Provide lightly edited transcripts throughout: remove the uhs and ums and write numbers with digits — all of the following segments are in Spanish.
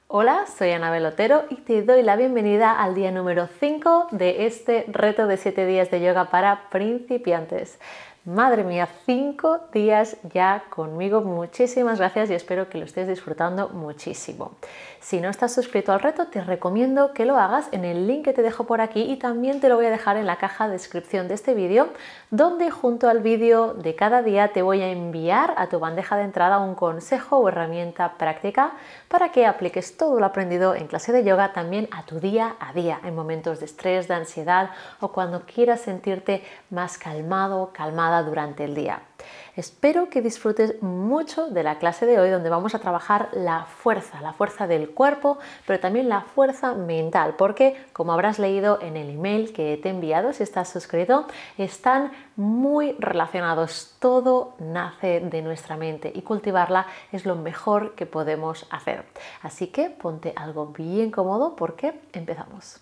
Hola, soy Anabel Otero y te doy la bienvenida al día número 5 de este reto de 7 días de yoga para principiantes. Madre mía, 5 días ya conmigo. Muchísimas gracias y espero que lo estés disfrutando muchísimo. Si no estás suscrito al reto, te recomiendo que lo hagas en el link que te dejo por aquí y también te lo voy a dejar en la caja de descripción de este vídeo, donde junto al vídeo de cada día te voy a enviar a tu bandeja de entrada un consejo o herramienta práctica para que apliques todo lo aprendido en clase de yoga también a tu día a día, en momentos de estrés, de ansiedad o cuando quieras sentirte más calmado, calmada durante el día. Espero que disfrutes mucho de la clase de hoy, donde vamos a trabajar la fuerza del cuerpo, pero también la fuerza mental, porque como habrás leído en el email que te he enviado, si estás suscrito, están muy relacionados. Todo nace de nuestra mente y cultivarla es lo mejor que podemos hacer. Así que ponte algo bien cómodo porque empezamos.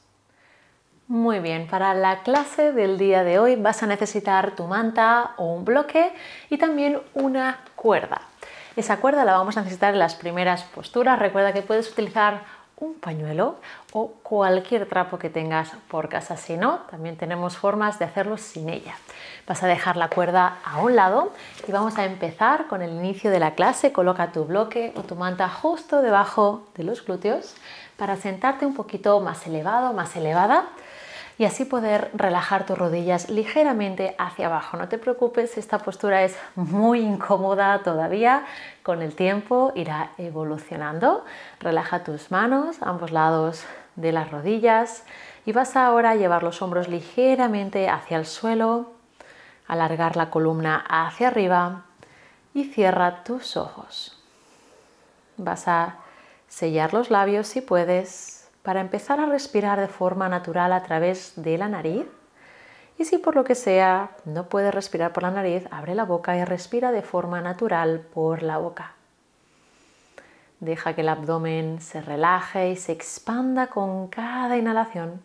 Muy bien, para la clase del día de hoy vas a necesitar tu manta o un bloque y también una cuerda. Esa cuerda la vamos a necesitar en las primeras posturas. Recuerda que puedes utilizar un pañuelo o cualquier trapo que tengas por casa. Si no, también tenemos formas de hacerlo sin ella. Vas a dejar la cuerda a un lado y vamos a empezar con el inicio de la clase. Coloca tu bloque o tu manta justo debajo de los glúteos para sentarte un poquito más elevado, más elevada, y así poder relajar tus rodillas ligeramente hacia abajo. No te preocupes si esta postura es muy incómoda todavía, con el tiempo irá evolucionando. Relaja tus manos a ambos lados de las rodillas y vas ahora a llevar los hombros ligeramente hacia el suelo, alargar la columna hacia arriba y cierra tus ojos. Vas a sellar los labios si puedes, para empezar a respirar de forma natural a través de la nariz. Y si por lo que sea no puedes respirar por la nariz, abre la boca y respira de forma natural por la boca. Deja que el abdomen se relaje y se expanda con cada inhalación.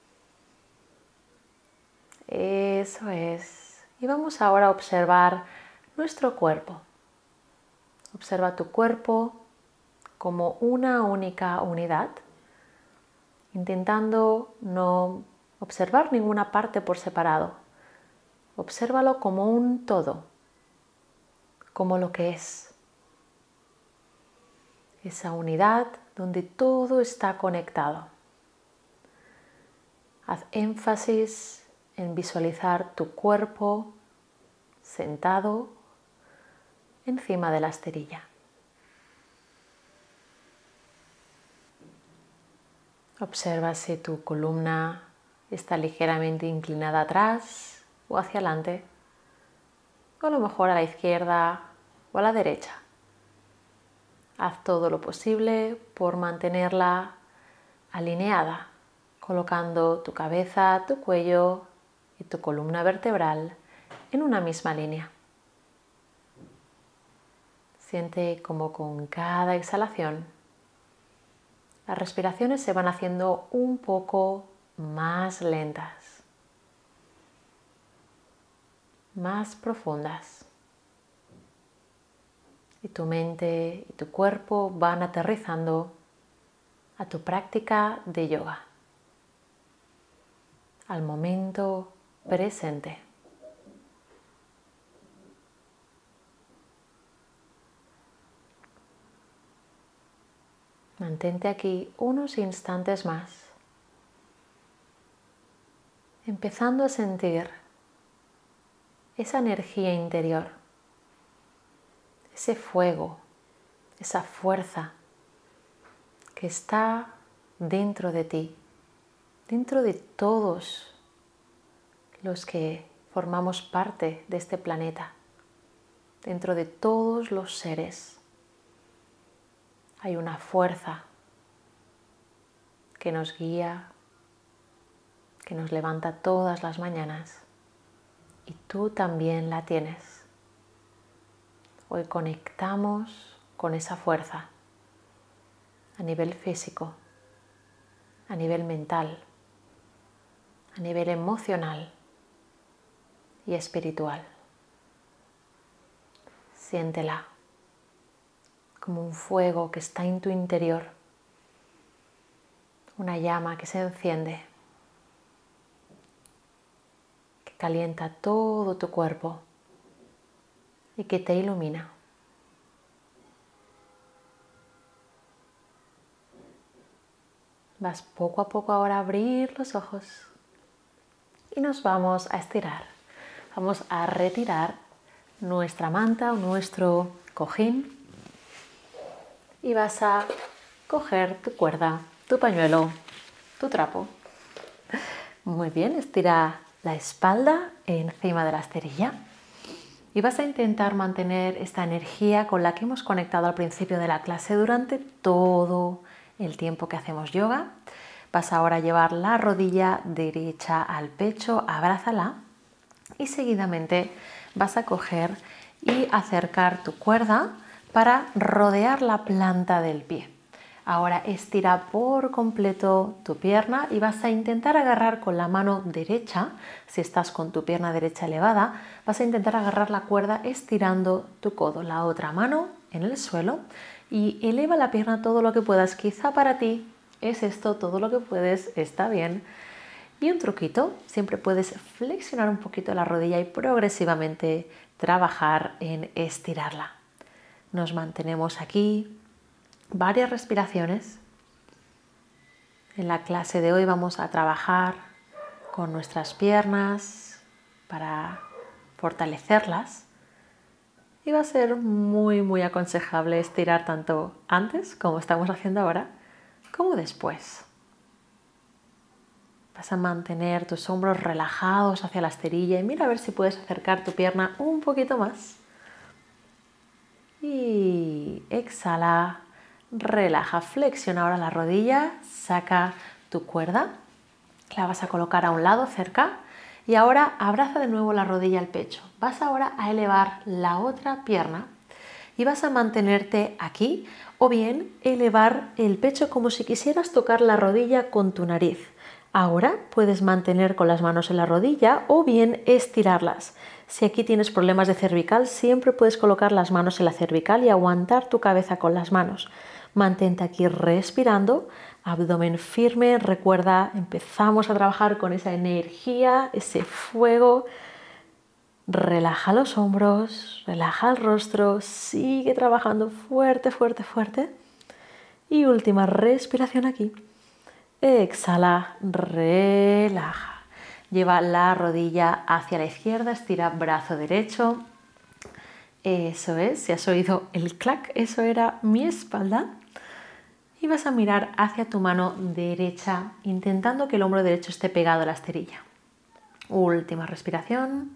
Eso es. Y vamos ahora a observar nuestro cuerpo. Observa tu cuerpo como una única unidad, intentando no observar ninguna parte por separado. Obsérvalo como un todo, como lo que es. Esa unidad donde todo está conectado. Haz énfasis en visualizar tu cuerpo sentado encima de la esterilla. Observa si tu columna está ligeramente inclinada atrás o hacia adelante, o a lo mejor a la izquierda o a la derecha. Haz todo lo posible por mantenerla alineada, colocando tu cabeza, tu cuello y tu columna vertebral en una misma línea. Siente como con cada exhalación las respiraciones se van haciendo un poco más lentas, más profundas. Y tu mente y tu cuerpo van aterrizando a tu práctica de yoga, al momento presente. Mantente aquí unos instantes más, empezando a sentir esa energía interior, ese fuego, esa fuerza que está dentro de ti, dentro de todos los que formamos parte de este planeta, dentro de todos los seres. Hay una fuerza que nos guía, que nos levanta todas las mañanas, y tú también la tienes. Hoy conectamos con esa fuerza a nivel físico, a nivel mental, a nivel emocional y espiritual. Siéntela como un fuego que está en tu interior una llama que se enciende, que calienta todo tu cuerpo y que te ilumina. Vas poco a poco ahora a abrir los ojos y nos vamos a estirar. Vamos a retirar nuestra manta o nuestro cojín y vas a coger tu cuerda, tu pañuelo, tu trapo. Muy bien, estira la espalda encima de la esterilla y vas a intentar mantener esta energía con la que hemos conectado al principio de la clase durante todo el tiempo que hacemos yoga. Vas ahora a llevar la rodilla derecha al pecho, abrázala y seguidamente vas a coger y acercar tu cuerda para rodear la planta del pie. Ahora estira por completo tu pierna y vas a intentar agarrar con la mano derecha, si estás con tu pierna derecha elevada, vas a intentar agarrar la cuerda estirando tu codo, la otra mano en el suelo y eleva la pierna todo lo que puedas. Quizá para ti es esto todo lo que puedes, está bien. Y un truquito, siempre puedes flexionar un poquito la rodilla y progresivamente trabajar en estirarla. Nos mantenemos aquí varias respiraciones. En la clase de hoy vamos a trabajar con nuestras piernas para fortalecerlas y va a ser muy aconsejable estirar tanto antes, como estamos haciendo ahora, como después. Vas a mantener tus hombros relajados hacia la esterilla y mira a ver si puedes acercar tu pierna un poquito más. Y exhala, relaja, flexiona ahora la rodilla, saca tu cuerda, la vas a colocar a un lado cerca y ahora abraza de nuevo la rodilla al pecho. Vas ahora a elevar la otra pierna y vas a mantenerte aquí o bien elevar el pecho como si quisieras tocar la rodilla con tu nariz. Ahora puedes mantener con las manos en la rodilla o bien estirarlas. Si aquí tienes problemas de cervical, siempre puedes colocar las manos en la cervical y aguantar tu cabeza con las manos. Mantente aquí respirando, abdomen firme. Recuerda, empezamos a trabajar con esa energía, ese fuego. Relaja los hombros, relaja el rostro, sigue trabajando fuerte. Y última respiración aquí. Exhala, relaja. Lleva la rodilla hacia la izquierda, estira brazo derecho. Eso es, si has oído el clac, eso era mi espalda. Y vas a mirar hacia tu mano derecha, intentando que el hombro derecho esté pegado a la esterilla. Última respiración.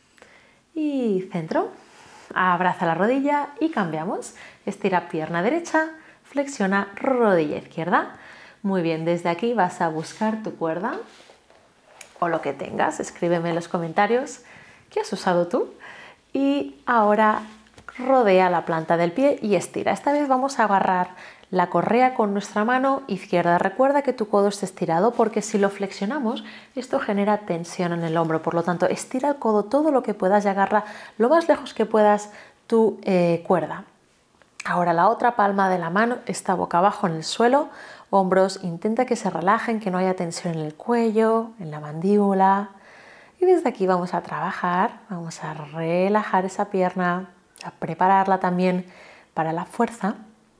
Y centro. Abraza la rodilla y cambiamos. Estira pierna derecha, flexiona rodilla izquierda. Muy bien, desde aquí vas a buscar tu cuerda o lo que tengas, escríbeme en los comentarios qué has usado tú y ahora rodea la planta del pie y estira. Esta vez vamos a agarrar la correa con nuestra mano izquierda. Recuerda que tu codo esté estirado porque si lo flexionamos esto genera tensión en el hombro, por lo tanto estira el codo todo lo que puedas y agarra lo más lejos que puedas tu cuerda. Ahora la otra palma de la mano está boca abajo en el suelo, hombros, intenta que se relajen, que no haya tensión en el cuello, en la mandíbula. Y desde aquí vamos a trabajar, vamos a relajar esa pierna, a prepararla también para la fuerza.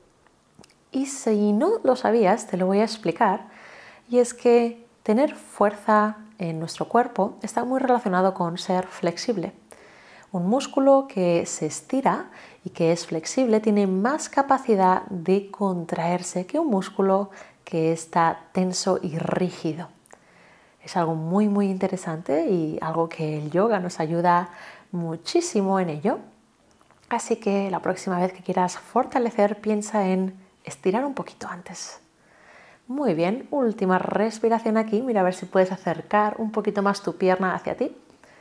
Y si no lo sabías, te lo voy a explicar, y es que tener fuerza en nuestro cuerpo está muy relacionado con ser flexible. Un músculo que se estira y que es flexible tiene más capacidad de contraerse que un músculo que está tenso y rígido. Es algo muy interesante y algo que el yoga nos ayuda muchísimo en ello. Así que la próxima vez que quieras fortalecer, piensa en estirar un poquito antes. Muy bien, última respiración aquí. Mira a ver si puedes acercar un poquito más tu pierna hacia ti.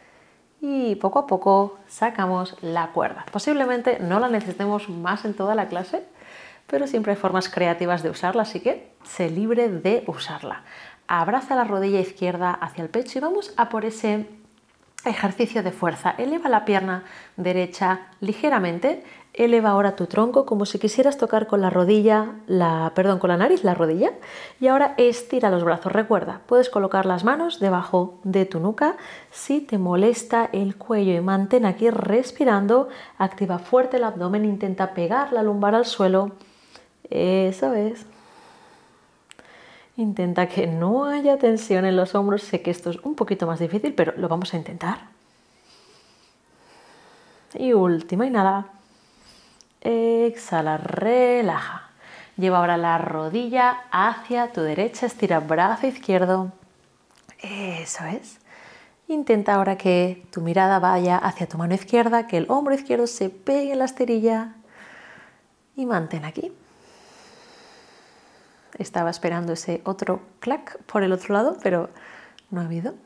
Y poco a poco sacamos la cuerda. Posiblemente no la necesitemos más en toda la clase, pero siempre hay formas creativas de usarla, así que sé libre de usarla. Abraza la rodilla izquierda hacia el pecho y vamos a por ese Ejercicio de fuerza. Eleva la pierna derecha ligeramente. Eleva ahora tu tronco como si quisieras tocar con la rodilla, con la nariz la rodilla. Y ahora estira los brazos. Recuerda, puedes colocar las manos debajo de tu nuca. Si te molesta el cuello y mantén aquí respirando, activa fuerte el abdomen, intenta pegar la lumbar al suelo. Eso es. Intenta que no haya tensión en los hombros. Sé que esto es un poquito más difícil, pero lo vamos a intentar. Y última, inhala. Exhala, relaja. Lleva ahora la rodilla hacia tu derecha, estira brazo izquierdo. Eso es. Intenta ahora que tu mirada vaya hacia tu mano izquierda, que el hombro izquierdo se pegue en la esterilla y mantén aquí. Estaba esperando ese otro clac por el otro lado, pero no ha habido.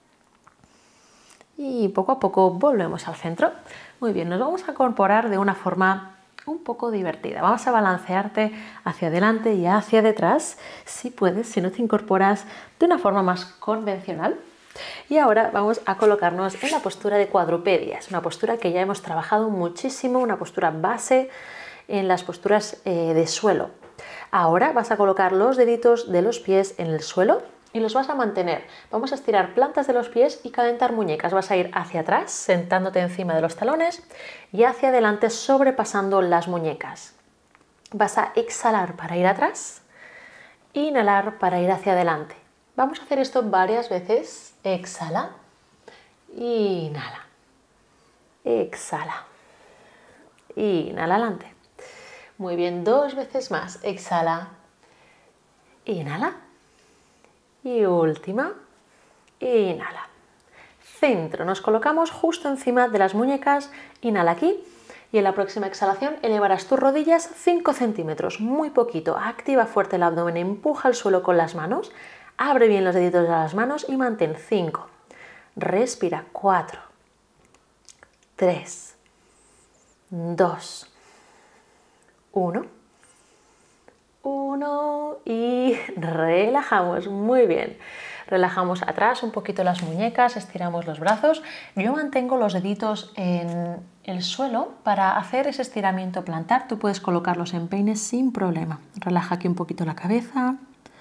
Y poco a poco volvemos al centro. Muy bien, nos vamos a incorporar de una forma un poco divertida. Vamos a balancearte hacia adelante y hacia detrás, si puedes, si no te incorporas de una forma más convencional. Y ahora vamos a colocarnos en la postura de cuadrupedia. Es una postura que ya hemos trabajado muchísimo, una postura base en las posturas de suelo. Ahora vas a colocar los deditos de los pies en el suelo y los vas a mantener. Vamos a estirar plantas de los pies y calentar muñecas. Vas a ir hacia atrás, sentándote encima de los talones, y hacia adelante, sobrepasando las muñecas. Vas a exhalar para ir atrás, inhalar para ir hacia adelante. Vamos a hacer esto varias veces. Exhala, inhala, exhala, inhala adelante. Muy bien, 2 veces más. Exhala, inhala y última, inhala. Centro, nos colocamos justo encima de las muñecas. Inhala aquí y en la próxima exhalación elevarás tus rodillas 5 centímetros, muy poquito. Activa fuerte el abdomen, empuja al suelo con las manos, abre bien los deditos de las manos y mantén 5. Respira 4, 3, 2, 1 y relajamos. Muy bien. Relajamos atrás un poquito las muñecas, estiramos los brazos. Yo mantengo los deditos en el suelo para hacer ese estiramiento plantar. Tú puedes colocarlos en peines sin problema. Relaja aquí un poquito la cabeza.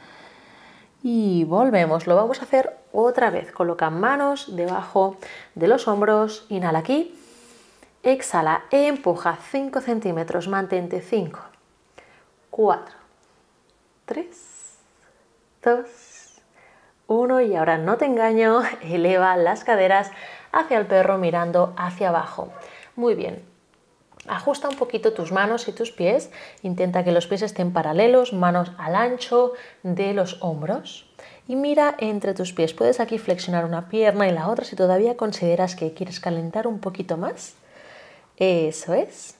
Y volvemos. Lo vamos a hacer otra vez. Coloca manos debajo de los hombros. Inhala aquí. Exhala, empuja 5 centímetros, mantente 5, 4, 3, 2, 1 y ahora no te engaño, eleva las caderas hacia el perro mirando hacia abajo. Muy bien, ajusta un poquito tus manos y tus pies, intenta que los pies estén paralelos, manos al ancho de los hombros. Y mira entre tus pies, puedes aquí flexionar una pierna y la otra si todavía consideras que quieres calentar un poquito más. Eso es.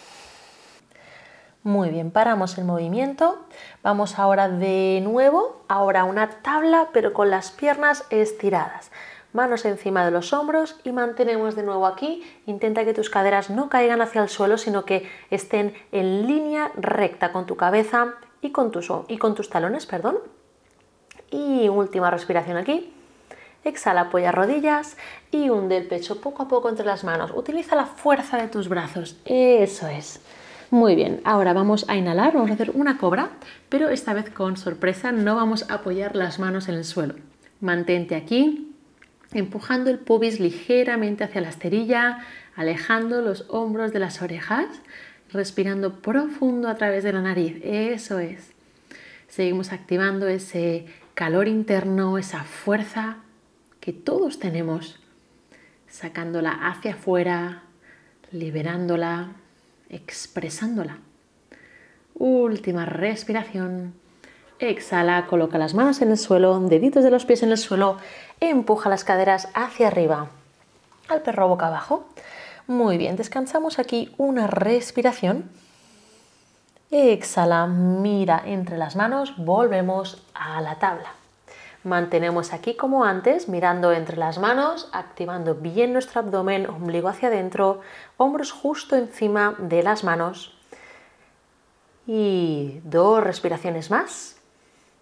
Muy bien, paramos el movimiento. Vamos ahora de nuevo, ahora una tabla pero con las piernas estiradas. Manos encima de los hombros y mantenemos de nuevo aquí. Intenta que tus caderas no caigan hacia el suelo, sino que estén en línea recta con tu cabeza y con tus talones, perdón. Y última respiración aquí. Exhala, apoya rodillas y hunde el pecho poco a poco entre las manos. Utiliza la fuerza de tus brazos. Eso es. Muy bien, ahora vamos a inhalar, vamos a hacer una cobra, pero esta vez con sorpresa no vamos a apoyar las manos en el suelo. Mantente aquí, empujando el pubis ligeramente hacia la esterilla, alejando los hombros de las orejas, respirando profundo a través de la nariz. Eso es. Seguimos activando ese calor interno, esa fuerza que todos tenemos, sacándola hacia afuera, liberándola, expresándola. Última respiración. Exhala, coloca las manos en el suelo, deditos de los pies en el suelo, empuja las caderas hacia arriba, al perro boca abajo. Muy bien, descansamos aquí una respiración. Exhala, mira entre las manos, volvemos a la tabla. Mantenemos aquí como antes, mirando entre las manos, activando bien nuestro abdomen, ombligo hacia adentro, hombros justo encima de las manos. Y 2 respiraciones más.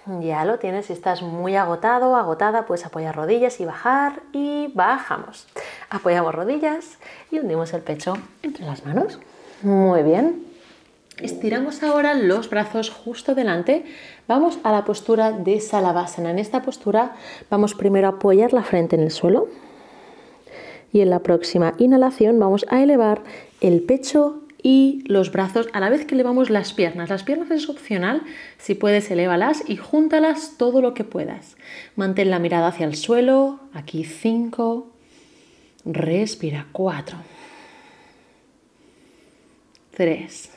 Ya lo tienes. Si estás muy agotado o agotada, puedes apoyar rodillas y bajar, y bajamos. Apoyamos rodillas y hundimos el pecho entre las manos. Muy bien. Estiramos ahora los brazos justo delante. Vamos a la postura de Salavasana. En esta postura vamos primero a apoyar la frente en el suelo y en la próxima inhalación vamos a elevar el pecho y los brazos a la vez que elevamos las piernas. Las piernas es opcional, si puedes elévalas y júntalas todo lo que puedas. Mantén la mirada hacia el suelo, aquí 5, respira 4, 3,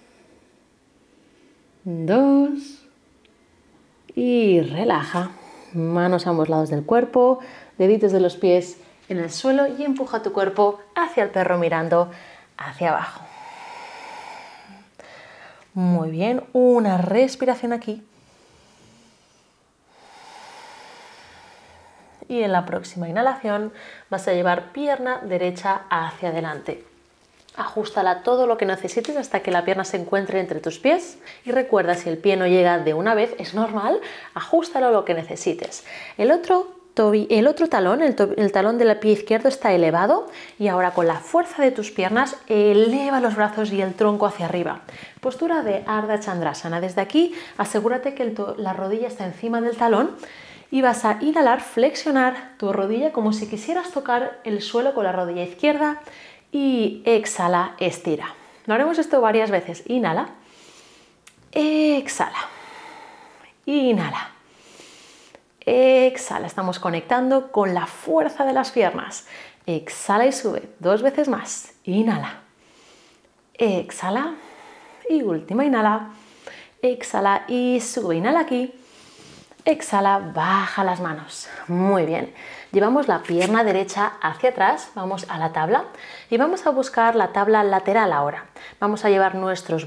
2 y relaja. Manos a ambos lados del cuerpo, deditos de los pies en el suelo y empuja tu cuerpo hacia el perro mirando hacia abajo. Muy bien, una respiración aquí. Y en la próxima inhalación vas a llevar pierna derecha hacia adelante. Ajústala todo lo que necesites hasta que la pierna se encuentre entre tus pies. Y recuerda, si el pie no llega de una vez, es normal, ajústalo lo que necesites. El otro talón, el talón del pie izquierdo está elevado y ahora con la fuerza de tus piernas eleva los brazos y el tronco hacia arriba. Postura de Ardha Chandrasana. Desde aquí asegúrate que la rodilla está encima del talón y vas a inhalar, flexionar tu rodilla como si quisieras tocar el suelo con la rodilla izquierda y exhala, estira. Lo haremos esto varias veces. Inhala, exhala, inhala. Exhala, estamos conectando con la fuerza de las piernas. Exhala y sube, 2 veces más. Inhala, exhala y última, inhala, exhala y sube. Inhala aquí, exhala, baja las manos. Muy bien, llevamos la pierna derecha hacia atrás, vamos a la tabla y vamos a buscar la tabla lateral ahora. Vamos a llevar nuestros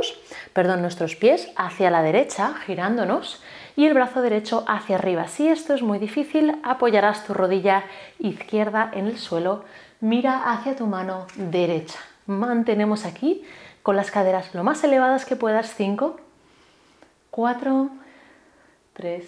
pies hacia la derecha, girándonos, y el brazo derecho hacia arriba. Si esto es muy difícil, apoyarás tu rodilla izquierda en el suelo, mira hacia tu mano derecha. Mantenemos aquí con las caderas lo más elevadas que puedas. 5, 4, 3,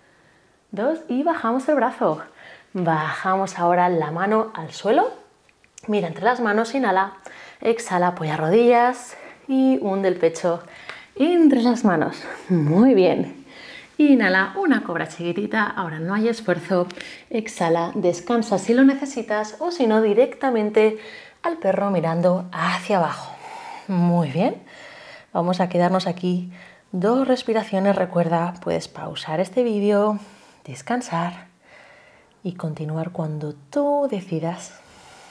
2 y bajamos el brazo. Bajamos ahora la mano al suelo, mira entre las manos, inhala, exhala, apoya rodillas y hunde el pecho entre las manos. Muy bien. Inhala, una cobra chiquitita, ahora no hay esfuerzo. Exhala, descansa si lo necesitas o si no, directamente al perro mirando hacia abajo. Muy bien, vamos a quedarnos aquí 2 respiraciones. Recuerda, puedes pausar este vídeo, descansar y continuar cuando tú decidas.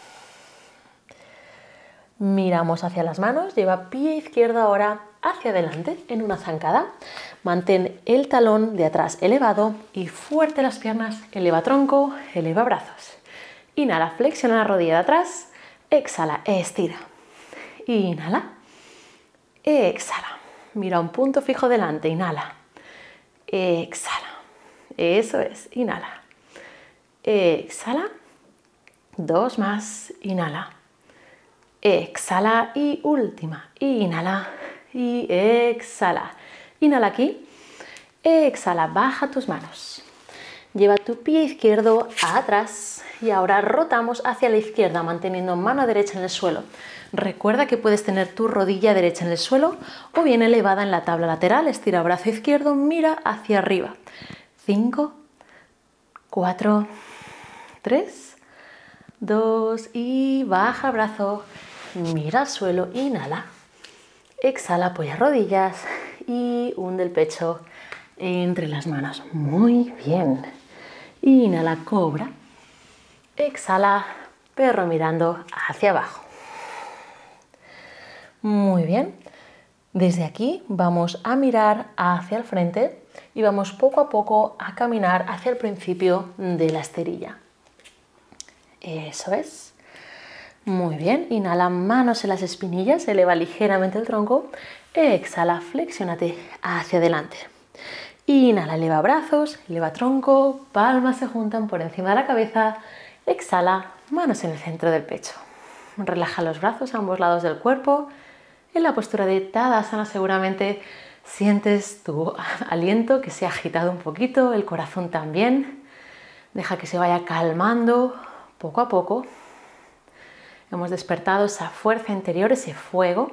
Miramos hacia las manos, lleva pie izquierdo ahora hacia adelante en una zancada. Mantén el talón de atrás elevado y fuerte las piernas, eleva tronco, eleva brazos. Inhala, flexiona la rodilla de atrás, exhala, estira. Inhala, exhala. Mira un punto fijo delante, inhala, exhala. Eso es, inhala, exhala. 2 más, inhala, exhala y última, inhala y exhala. Inhala aquí, exhala, baja tus manos. Lleva tu pie izquierdo atrás y ahora rotamos hacia la izquierda manteniendo mano derecha en el suelo. Recuerda que puedes tener tu rodilla derecha en el suelo o bien elevada en la tabla lateral. Estira brazo izquierdo, mira hacia arriba. 5, 4, 3, 2 y baja brazo, mira al suelo, inhala, exhala, apoya rodillas y hunde el pecho entre las manos. Muy bien. Inhala, cobra, exhala, perro mirando hacia abajo. Muy bien. Desde aquí vamos a mirar hacia el frente y vamos poco a poco a caminar hacia el principio de la esterilla. Eso es. Muy bien. Inhala, manos en las espinillas, eleva ligeramente el tronco. Exhala, flexiónate hacia adelante. Inhala, eleva brazos, eleva tronco, palmas se juntan por encima de la cabeza. Exhala, manos en el centro del pecho. Relaja los brazos a ambos lados del cuerpo. En la postura de Tadasana seguramente Sientes tu aliento que se ha agitado un poquito, el corazón también. Deja que se vaya calmando poco a poco. Hemos despertado esa fuerza interior, ese fuego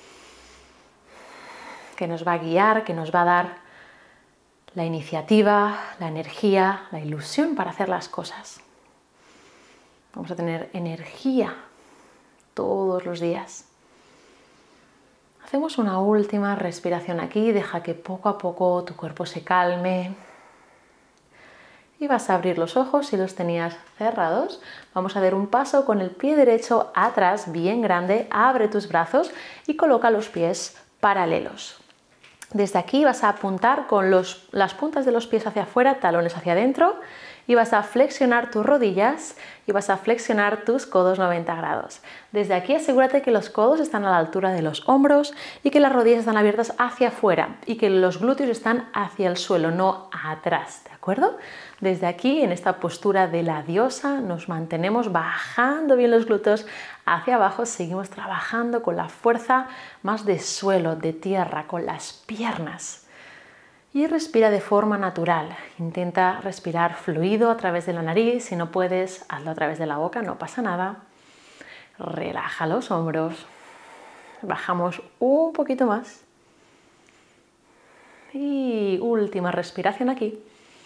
que nos va a guiar, que nos va a dar la iniciativa, la energía, la ilusión para hacer las cosas. Vamos a tener energía todos los días. Hacemos una última respiración aquí, deja que poco a poco tu cuerpo se calme. Y vas a abrir los ojos si los tenías cerrados. Vamos a dar un paso con el pie derecho atrás, bien grande. Abre tus brazos y coloca los pies paralelos. Desde aquí vas a apuntar con las puntas de los pies hacia afuera, talones hacia adentro. Y vas a flexionar tus rodillas y vas a flexionar tus codos 90 grados. Desde aquí asegúrate que los codos están a la altura de los hombros y que las rodillas están abiertas hacia afuera y que los glúteos están hacia el suelo, no atrás, ¿de acuerdo? Desde aquí, en esta postura de la diosa, nos mantenemos bajando bien los glúteos hacia abajo, seguimos trabajando con la fuerza más de suelo, de tierra, con las piernas. Y respira de forma natural. Intenta respirar fluido a través de la nariz. Si no puedes, hazlo a través de la boca, no pasa nada. Relaja los hombros. Bajamos un poquito más. Y última respiración aquí.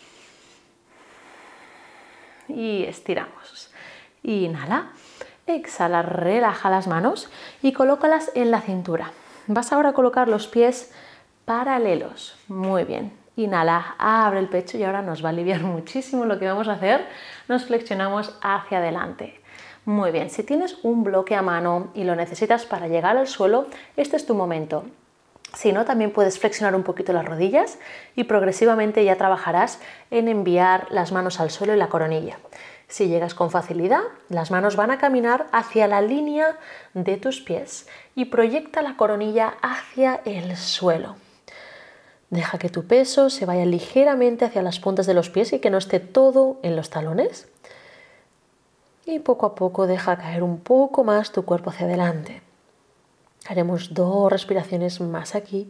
Y estiramos. Inhala. Exhala, relaja las manos y colócalas en la cintura. Vas ahora a colocar los pies paralelos. Muy bien. Inhala, abre el pecho y ahora nos va a aliviar muchísimo lo que vamos a hacer. Nos flexionamos hacia adelante. Muy bien. Si tienes un bloque a mano y lo necesitas para llegar al suelo, este es tu momento. Si no, también puedes flexionar un poquito las rodillas y progresivamente ya trabajarás en enviar las manos al suelo y la coronilla. Si llegas con facilidad, las manos van a caminar hacia la línea de tus pies y proyecta la coronilla hacia el suelo. Deja que tu peso se vaya ligeramente hacia las puntas de los pies y que no esté todo en los talones. Y poco a poco deja caer un poco más tu cuerpo hacia adelante. Haremos 2 respiraciones más aquí.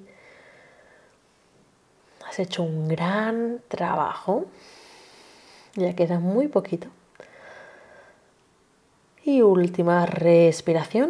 Has hecho un gran trabajo. Ya queda muy poquito. Y última respiración.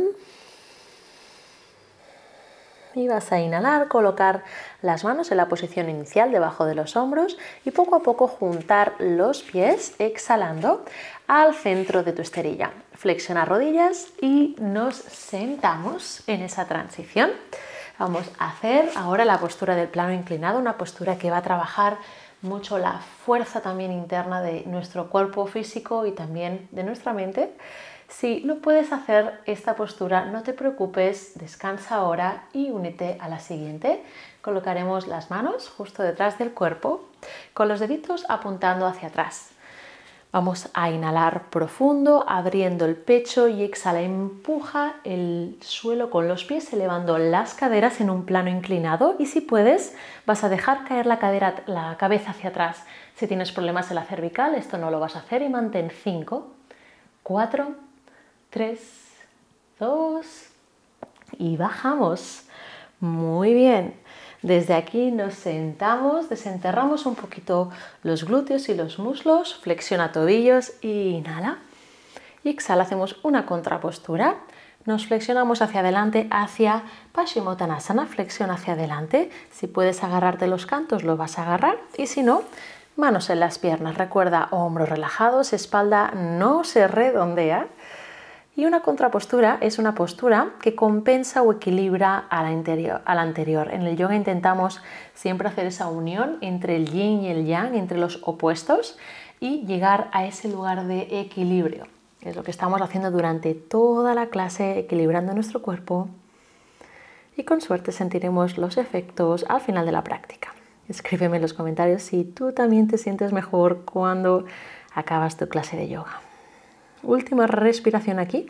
Y vas a inhalar, colocar las manos en la posición inicial debajo de los hombros y poco a poco juntar los pies, exhalando, al centro de tu esterilla. Flexiona rodillas y nos sentamos en esa transición. Vamos a hacer ahora la postura del plano inclinado, una postura que va a trabajar mucho la fuerza también interna de nuestro cuerpo físico y también de nuestra mente. Si no puedes hacer esta postura, no te preocupes, descansa ahora y únete a la siguiente. Colocaremos las manos justo detrás del cuerpo, con los deditos apuntando hacia atrás. Vamos a inhalar profundo, abriendo el pecho y exhala, empuja el suelo con los pies, elevando las caderas en un plano inclinado y si puedes, vas a dejar caer la cabeza hacia atrás. Si tienes problemas en la cervical, esto no lo vas a hacer y mantén 5, 4, 3, 2 y bajamos. Muy bien. Desde aquí nos sentamos, desenterramos un poquito los glúteos y los muslos, flexiona tobillos, inhala y exhala, hacemos una contrapostura. Nos flexionamos hacia adelante hacia Paschimottanasana, flexión hacia adelante. Si puedes agarrarte los cantos lo vas a agarrar y si no, manos en las piernas. Recuerda, hombros relajados, espalda no se redondea. Y una contrapostura es una postura que compensa o equilibra a la anterior. En el yoga intentamos siempre hacer esa unión entre el yin y el yang, entre los opuestos, y llegar a ese lugar de equilibrio. Es lo que estamos haciendo durante toda la clase, equilibrando nuestro cuerpo. Y con suerte sentiremos los efectos al final de la práctica. Escríbeme en los comentarios si tú también te sientes mejor cuando acabas tu clase de yoga. Última respiración aquí.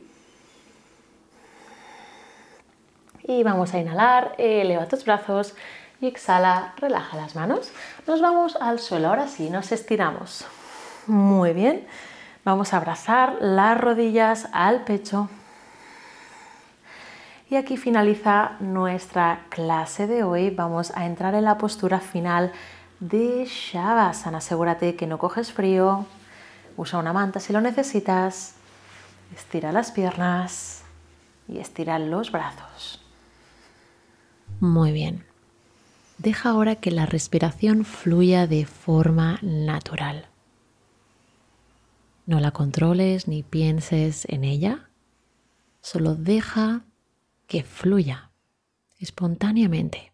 Y vamos a inhalar, eleva tus brazos y exhala, relaja las manos. Nos vamos al suelo, ahora sí, nos estiramos. Muy bien. Vamos a abrazar las rodillas al pecho. Y aquí finaliza nuestra clase de hoy. Vamos a entrar en la postura final de Shavasana. Asegúrate que no coges frío. Usa una manta si lo necesitas. Estira las piernas y estira los brazos. Muy bien. Deja ahora que la respiración fluya de forma natural. No la controles ni pienses en ella. Solo deja que fluya espontáneamente.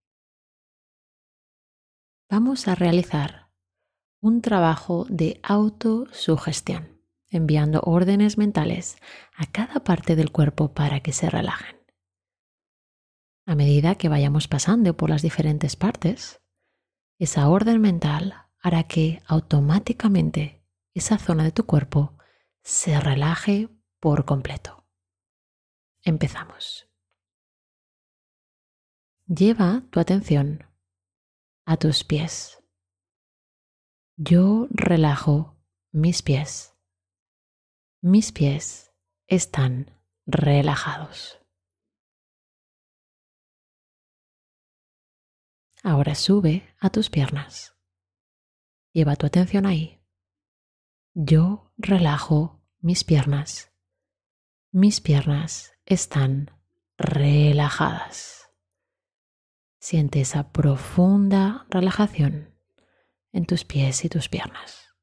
Vamos a realizar un trabajo de autosugestión, enviando órdenes mentales a cada parte del cuerpo para que se relajen. A medida que vayamos pasando por las diferentes partes, esa orden mental hará que automáticamente esa zona de tu cuerpo se relaje por completo. Empezamos. Lleva tu atención a tus pies. Yo relajo mis pies. Mis pies están relajados. Ahora sube a tus piernas. Lleva tu atención ahí. Yo relajo mis piernas. Mis piernas están relajadas. Siente esa profunda relajación en tus pies y tus piernas.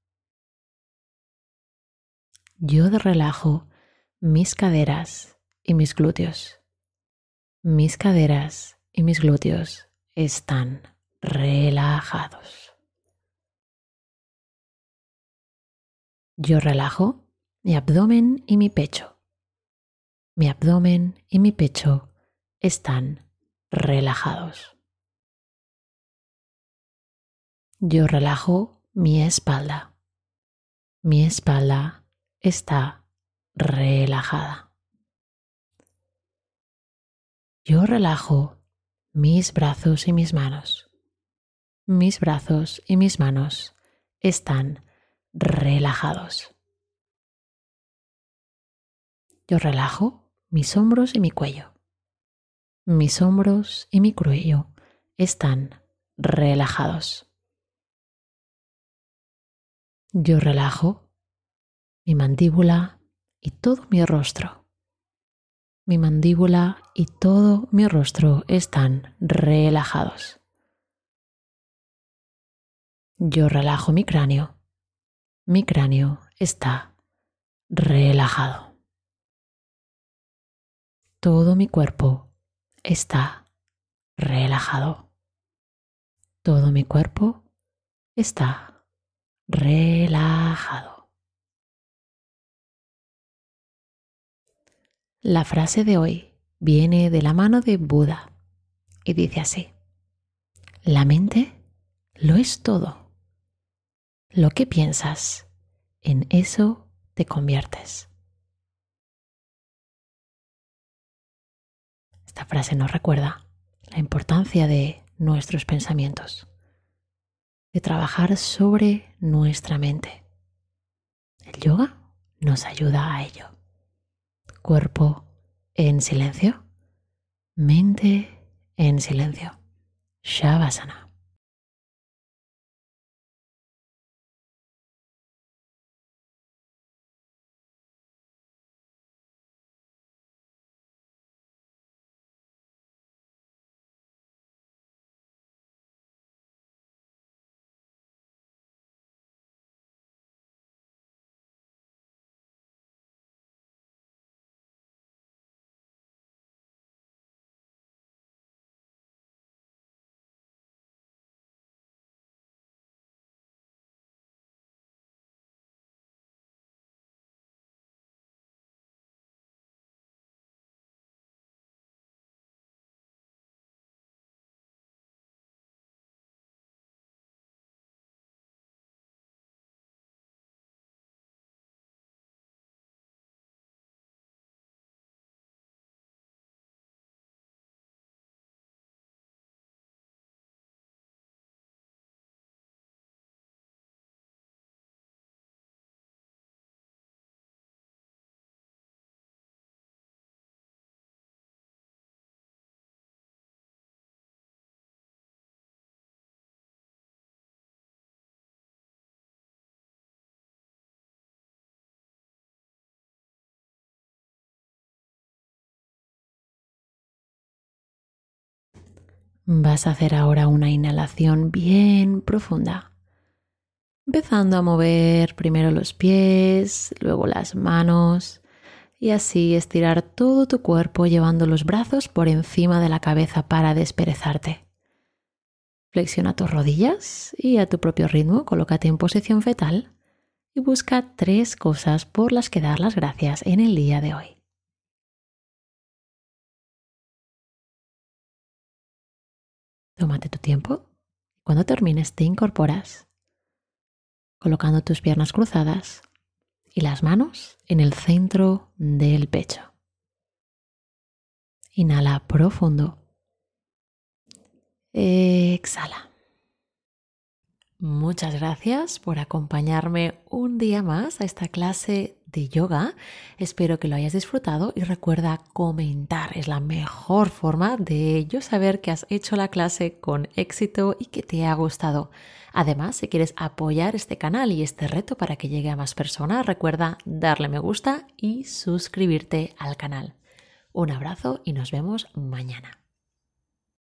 Yo relajo mis caderas y mis glúteos. Mis caderas y mis glúteos están relajados. Yo relajo mi abdomen y mi pecho. Mi abdomen y mi pecho están relajados. Yo relajo mi espalda. Mi espalda está relajada. Yo relajo mis brazos y mis manos. Mis brazos y mis manos están relajados. Yo relajo mis hombros y mi cuello. Mis hombros y mi cuello están relajados. Yo relajo mi mandíbula y todo mi rostro. Mi mandíbula y todo mi rostro están relajados. Yo relajo mi cráneo. Mi cráneo está relajado. Todo mi cuerpo está relajado. Todo mi cuerpo está relajado. La frase de hoy viene de la mano de Buda y dice así: la mente lo es todo. Lo que piensas, en eso te conviertes. Esta frase nos recuerda la importancia de nuestros pensamientos, de trabajar sobre nuestra mente. El yoga nos ayuda a ello. Cuerpo en silencio, mente en silencio. Shavasana. Vas a hacer ahora una inhalación bien profunda, empezando a mover primero los pies, luego las manos y así estirar todo tu cuerpo llevando los brazos por encima de la cabeza para desperezarte. Flexiona tus rodillas y a tu propio ritmo colócate en posición fetal y busca 3 cosas por las que dar las gracias en el día de hoy. Tómate tu tiempo. Cuando termines te incorporas, colocando tus piernas cruzadas y las manos en el centro del pecho. Inhala profundo. Exhala. Muchas gracias por acompañarme un día más a esta clase de yoga. Espero que lo hayas disfrutado y recuerda comentar. Es la mejor forma de yo saber que has hecho la clase con éxito y que te ha gustado. Además, si quieres apoyar este canal y este reto para que llegue a más personas, recuerda darle me gusta y suscribirte al canal. Un abrazo y nos vemos mañana.